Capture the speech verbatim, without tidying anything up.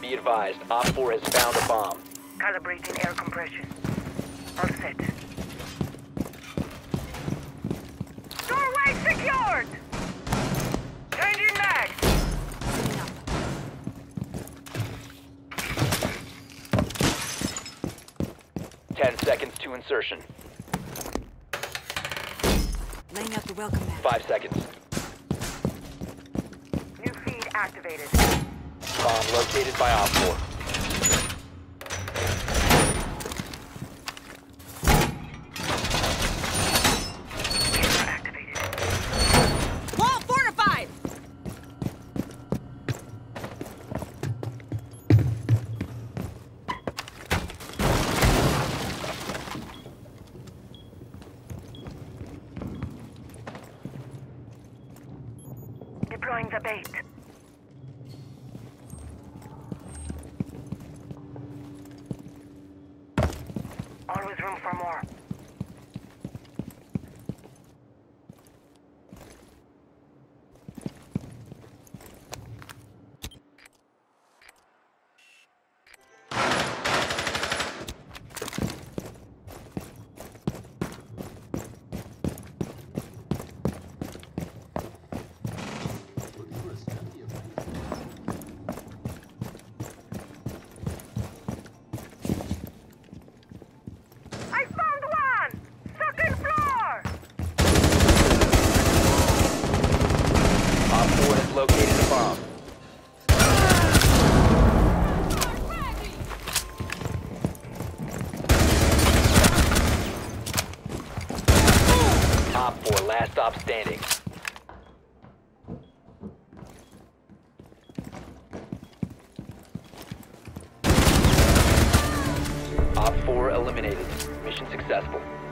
Be advised, Op four has found a bomb. Calibrating air compression. All set. Doorway secured! Changing mag! Ten seconds to insertion. Laying out the welcome mat. Five seconds. New feed activated. Bomb located by Op four. Camera activated. Wall fortified! Deploying the bait. Always room for more. I found one! Second floor! Op four has located a bomb. Op four, last stop standing. Op four eliminated. Mission successful.